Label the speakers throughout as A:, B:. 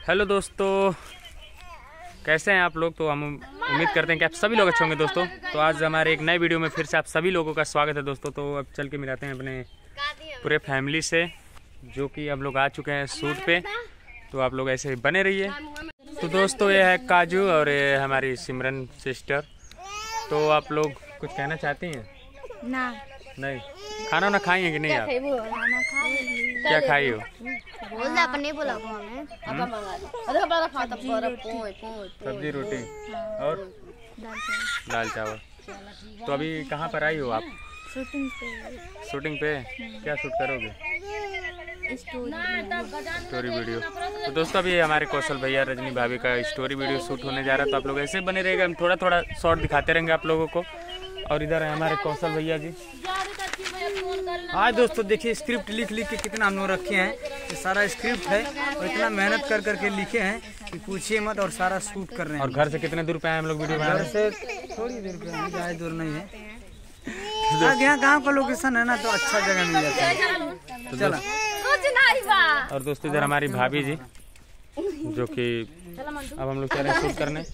A: Hello दोस्तों, कैसे हैं आप लोग। तो हम उम्मीद करते हैं कि आप सभी लोग अच्छे होंगे दोस्तों। तो आज हमारे एक नए वीडियो में फिर से आप सभी लोगों का स्वागत है दोस्तों। तो अब चल के मिलाते हैं अपने पूरे फैमिली से, जो कि हम लोग आ चुके हैं शूट पे। तो आप लोग ऐसे बने रहिए। तो दोस्तों ये है काजू और ये हमारी सिमरन सिस्टर। तो आप लोग कुछ कहना चाहती हैं?
B: ना
A: नहीं, खाना ना खाई है कि नहीं आप? क्या खाई हो? सब्जी रोटी और दाल चावल। तो अभी कहाँ पर आई हो आप? शूटिंग पे क्या शूट करोगे? Story video. तो दोस्तों अभी हमारे कौशल भैया रजनी भाभी का स्टोरी वीडियो शूट होने जा रहा है। तो आप लोग ऐसे बने रहेगा, हम थोड़ा थोड़ा शॉर्ट दिखाते रहेंगे आप लोगों को। और इधर है हमारे कौशल भैया जी।
C: हाँ दोस्तों देखिए, स्क्रिप्ट लिख के कितना हम लोग रखे हैं। ये सारा स्क्रिप्ट है और इतना मेहनत कर के लिखे हैं कि पूछिए मत। और सारा शूट कर रहे हैं।
A: और घर से कितने दूर पे आए हम लोग वीडियो बनाने?
C: घर से थोड़ी देर पे, ज़्यादा दूर नहीं है। यहाँ गांव का लोकेशन है ना, तो अच्छा जगह मिल जाता है। तो चला।
A: और दोस्तों इधर हमारी भाभी जी, जो कि अब हम लोग चल रहे हैं शूट करने।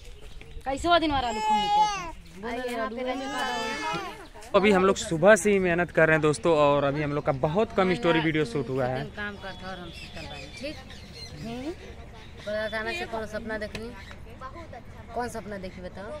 A: अभी हम लोग सुबह से ही मेहनत कर रहे हैं दोस्तों। और अभी हम लोग का बहुत कम स्टोरी वीडियो शूट हुआ है।
D: काम करता और हम कर रहे हैं। ठीक अचानक से कौन सपना देख रही? कौन सपना देखी बताओ?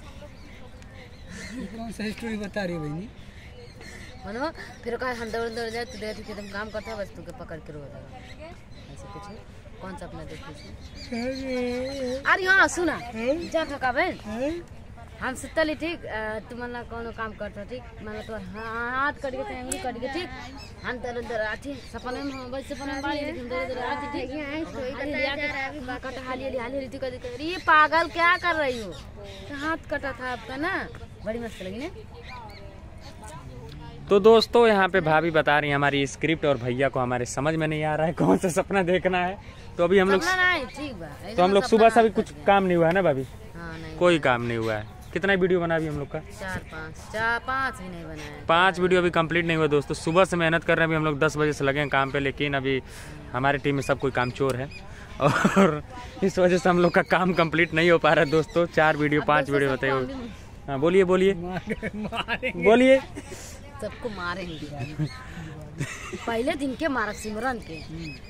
C: कौन सा स्टोरी बता रही है बहनी?
D: मनो फिर कहा हम दौड़ जाए तो देखी कि तुम काम करता है, बस तुके पकड़ के रो देगा। ऐसे कुछ कौन सपना देखी? अरे हाँ सुना जा थका बहन, हम सुतली ठीक, तुम ना कोनो काम करता ठीक, मतलब तो हाथ कट के अंगुली कट के ठीक, हम दर दर आठी सपने में बस सपने में बाड़ी लेकिन दर दर आठी ठीक कट हाली तू कर ये पागल क्या कर रही हो? तो हाथ कटा था आपका ना, बड़ी मस्त लगी ना।
A: तो दोस्तों यहाँ पे भाभी बता रही है हमारी स्क्रिप्ट, और भैया को हमारे समझ में नहीं आ रहा है कौन सा सपना देखना है। तो अभी हम लोग तो हम लोग सुबह से अभी कुछ काम नहीं हुआ है ना भाभी? कोई काम नहीं हुआ है। कितना वीडियो बना अभी हम लोग का?
D: चार पाँच भी नहीं बनाया।
A: 5 वीडियो अभी कंप्लीट नहीं हुआ दोस्तों। सुबह से मेहनत कर रहे हैं। अभी हम लोग 10 बजे से लगे हैं काम पे, लेकिन अभी हमारी टीम में सब कोई काम चोर है और इस वजह से हम लोग का काम कंप्लीट नहीं हो पा रहा है दोस्तों। 4 वीडियो 5 वीडियो बताइए। हाँ बोलिए बोलिए बोलिए।
D: सबको मारेंगे पहले दिन के मारा सिमरन के।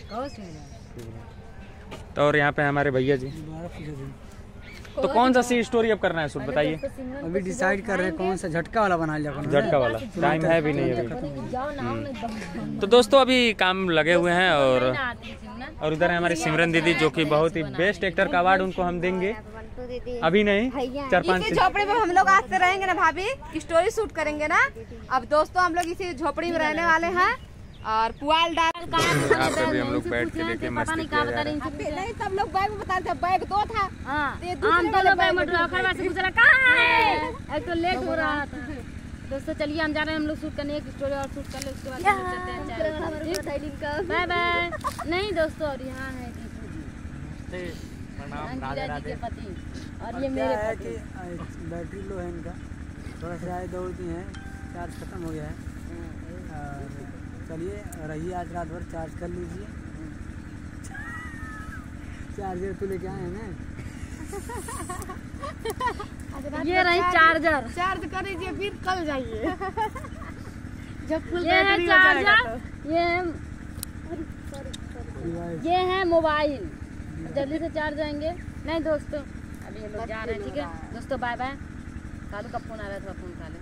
A: तो और यहाँ पे हमारे भैया जी। तो कौन सा सी स्टोरी अब करना है शूट बताइए?
C: अभी डिसाइड कर रहे हैं कौन सा झटका वाला बना लिया।
A: झटका वाला टाइम है भी नहीं अभी। तो दोस्तों अभी काम लगे हुए हैं। और इधर है हमारी सिमरन दीदी, जो कि बहुत ही बेस्ट एक्टर का अवार्ड उनको हम देंगे। अभी नहीं, 4-5
B: झोपड़ी में हम लोग आज से रहेंगे ना भाभी, स्टोरी शूट करेंगे ना। अब दोस्तों हम लोग इसी झोपड़ी में रहने वाले हैं और पुआल डाल
A: यहाँ पे भी हम लोग बैठ के देखिए मस्ती किया जा रहा है।
B: नहीं सब लोग बैग में बता थे, बैग 2 था।
D: हम दोनों बैग में खरवा से पूछला कहाँ है, एक तो लेट हो रहा था। दोस्तों चलिए हम जा रहे हैं, हम लोग शूट करने, एक स्टोरी और शूट कर ले, उसके बाद चलते हैं। Bye bye. नहीं दोस्तों और यहाँ है के पति और ये मेरे पति।
C: बैटरी लो है इनका, थोड़ा सा दौड़ती हैं, चार्ज खत्म हो गया है। और चलिए रहिए, आज रात भर चार्ज कर लीजिए। चार्जर तो लेके आए हैं ना।
D: ये रही चार्जर,
B: चार्ज कर लीजिए फिर कल जाइए जब फुल
D: ये है चार्जर, ये है मोबाइल। जल्दी से चार्ज जाएंगे। नहीं दोस्तों अभी हम लोग जा रहे हैं, ठीक है दोस्तों। Bye bye. कालू का फोन आ रहा था, फोन खा ले।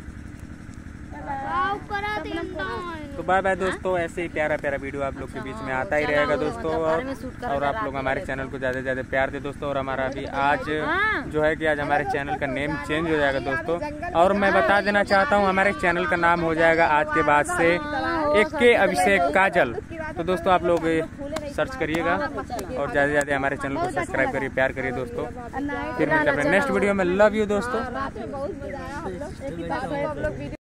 A: तो बाय बाय दोस्तों। ऐसे ही प्यारा प्यारा वीडियो आप लोग के बीच में आता ही रहेगा दोस्तों। और आप लोग हमारे चैनल को ज़्यादा से ज़्यादा प्यार दे दोस्तों। और हमारा अभी आज जो है कि आज हमारे चैनल का नेम चेंज हो जाएगा दोस्तों। और मैं बता देना चाहता हूँ हमारे चैनल का नाम हो जाएगा आज के बाद से AK अभिषेक काजल। तो दोस्तों आप लोग सर्च करिएगा और ज़्यादा से ज़्यादा हमारे चैनल को सब्सक्राइब करिए, प्यार करिए दोस्तों। फिर मिलते हैं अपने नेक्स्ट वीडियो में। लव यू दोस्तों।